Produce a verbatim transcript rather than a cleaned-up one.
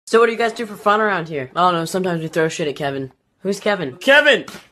So what do you guys do for fun around here? I don't know, sometimes we throw shit at Kevin. Who's Kevin? Kevin!